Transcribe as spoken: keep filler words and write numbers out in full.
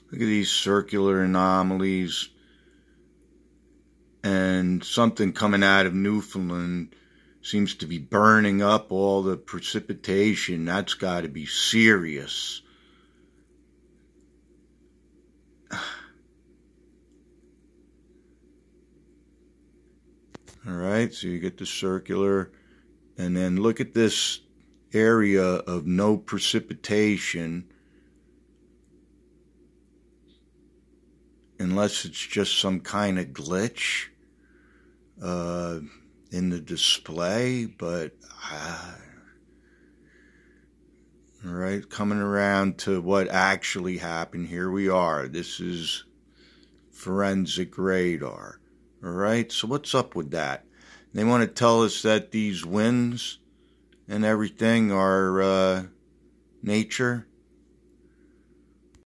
Look at these circular anomalies. And something coming out of Newfoundland seems to be burning up all the precipitation. That's got to be serious. All right, so you get the circular, and then look at this area of no precipitation, unless it's just some kind of glitch uh, in the display, but uh, all right, coming around to what actually happened. Here we are. This is forensic radar. All right, so what's up with that? They want to tell us that these winds and everything are uh, nature.